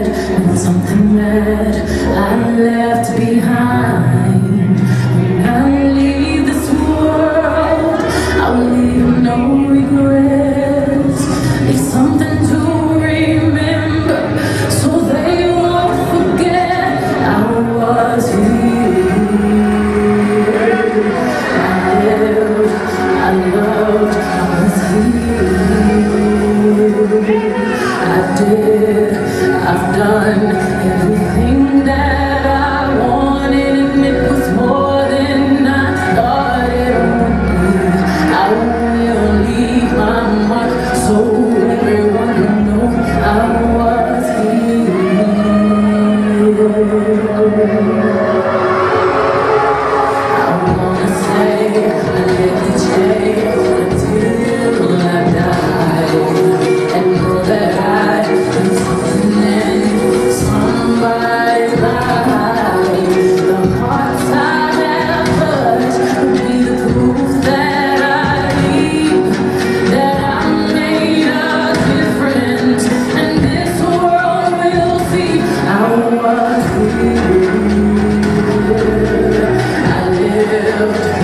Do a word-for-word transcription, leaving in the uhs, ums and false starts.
and something that I left behind. When I leave this world, I'll leave no regrets. It's something to remember, so they won't forget I was here. I lived, I loved, I was here. I did, I've done everything that I wanted, and it was more than I thought it would be. I will leave my mark, so everyone will know I was here. I wanna say I lived each day until I died, and know that I am something in somebody's life. The parts I have touched will be the proof that I leave, that I made a difference, and this world will see I was here. I lived